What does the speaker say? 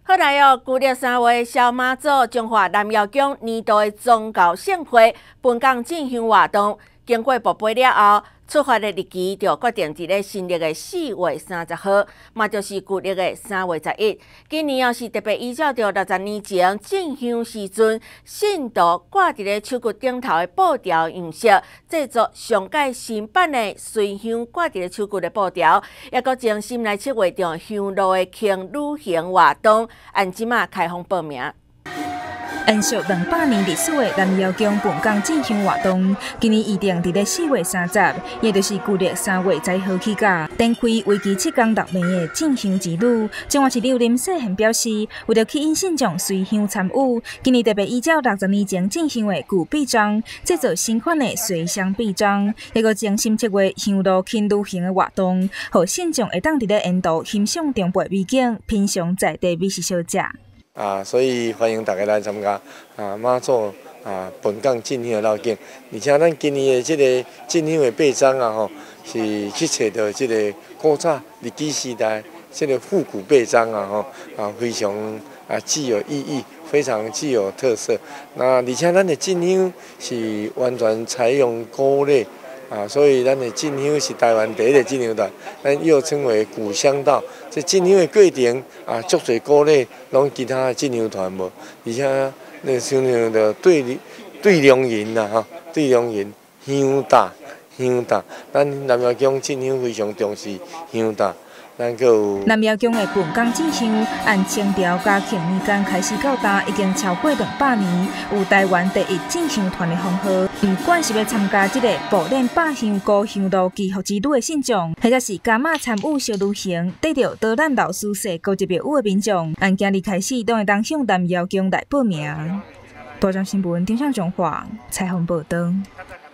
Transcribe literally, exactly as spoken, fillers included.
好来哦！旧历三月小妈祖中华南瑶宫年度的宗教盛会本港进行活动，经过报备了后，出发的日期就决定伫咧新历的四月三十号，嘛就是旧历的三月十一。今年哦是特别依照着六十年前进香时阵，信徒挂伫咧手骨顶头的布条样式，制作上届新版的随香挂伫咧手骨的布条，也搁精心来策划着香炉的轻旅行活动，按即马开放报名。 延续两百年历史的南瑶宫本港进香活动，今年预定伫咧四月三十，也就是旧历三月十一号起假，展开为期七天六暝的进香之旅。中华市长林世贤表示，为了吸引信众随香参与，今年特别依照六十年前进香的旧臂章，制作新款的随香臂章，也个精心策划香炉轻旅行的活动，让信众会当伫咧沿途欣赏中北美景，品尝在地美食小食。 啊，所以欢迎大家来参加啊妈祖啊本港进香的绕境，而且咱今年的这个进香的臂章啊吼，是去找到这个古早日据时代这个复古臂章啊吼啊非常啊具有意义，非常具有特色。那而且咱的进香是完全采用鼓类。啊，所以咱的进香是台湾第一个进香团，咱又称为古香道。这进香的过程啊，足侪鼓励，拢其他的进香团无，而且那像那个对对良人呐哈，对良人香大香大，咱南瑶宫进香非常重视香大。 南瑶宫的本港进香，按清朝嘉庆年间开始到达，已经超过两百年，有台湾第一进香团的封号。不管是要参加这个步练百香高香路祈福之旅的信众，或者是加码参与小旅行，得到导览老师说高级标语的民众，按今日开始都会当向南瑶宫来报名。大江新闻丁上中华采访报道。